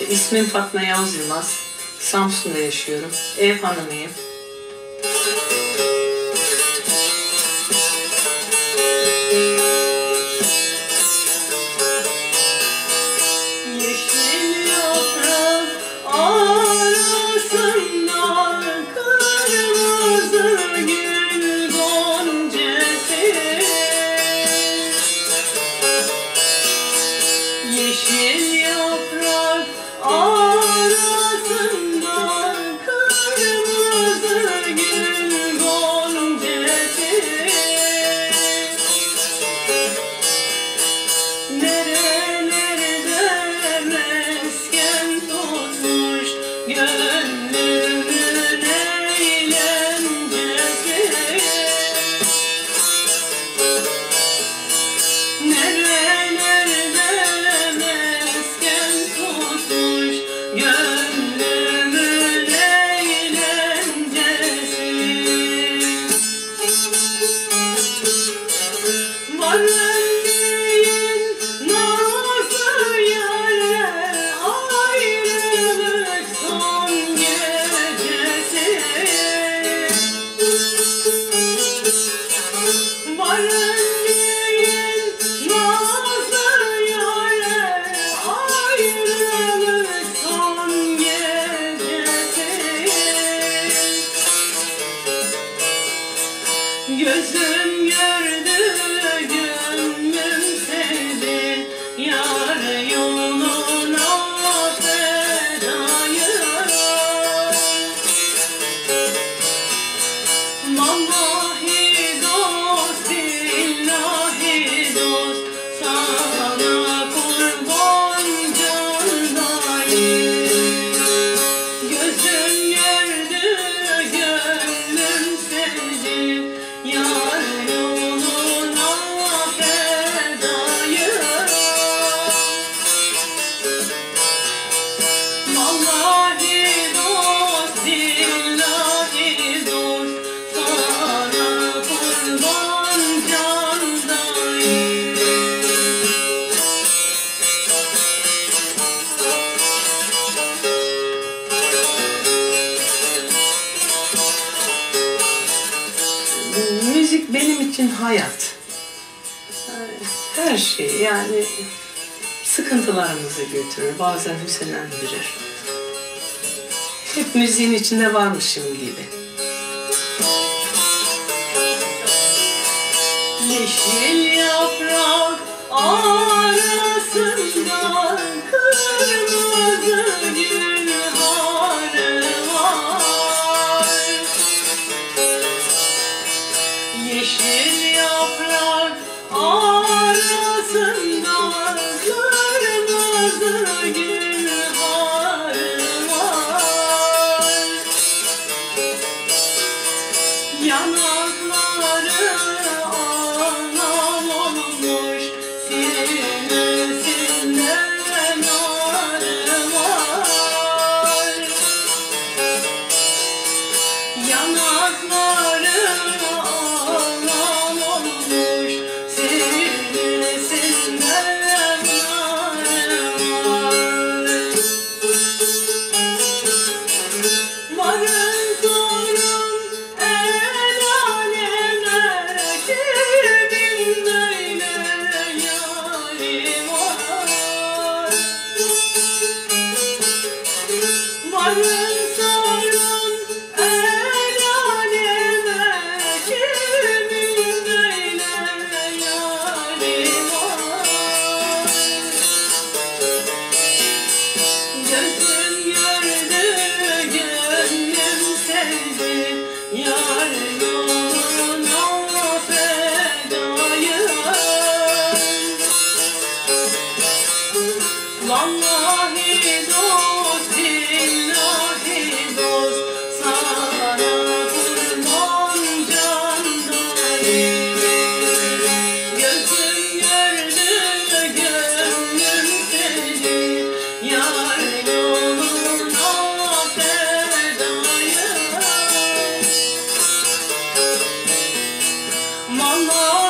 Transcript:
İsmim Fatma Yavuz Yılmaz. Samsun'da yaşıyorum. Ev hanımıyım. Yeşil yaprak arasından kırmızı gül goncası. Yeşil yaprak arasından kırmızı gül goncası. Nerelerde mesken tutmuş gönlümün eğlencesi. Nerelerde mesken tutmuş gönlümün eğlencesi. Varın değil nazlı yâre, ayrılık son gecesi. Varın değil nazlı yâre, ayrılık son gecesi. Gözüm gördü, gönlüm sevdi, yar yoluna fedayım. Vallahi dost, billahi dost, sana kurban candayım. Gözüm gördü, gönlüm sevdi, yar yoluna fedayım. Vallahi dost, billahi dost, sana kurban candayım. Müzik benim için hayat. Her şey, yani sıkıntılarımızı götürür, bazen hüzünlendirir. Hep müziğin içinde varmışım gibi. Yeşil yaprak arasından kırmızı gül harı var. Yeşil yaprak arasından kırmızı gül harı var. Yanakları anam olmuş, sinesinden ağrı var. Yanakları anam olmuş, sinesinden ağrı var. Varın sorun el aleme, kimin böyle yâri var. Varın sorun el aleme, kimin böyle yâri var. Gözüm gördü, gönlüm sevdi, yar yoluna fedayım. Vallahi dost, billahi dost, sana kurban candayım. Gözüm gördü, gönlüm sevdi, yar yoluna fedayım. Vallahi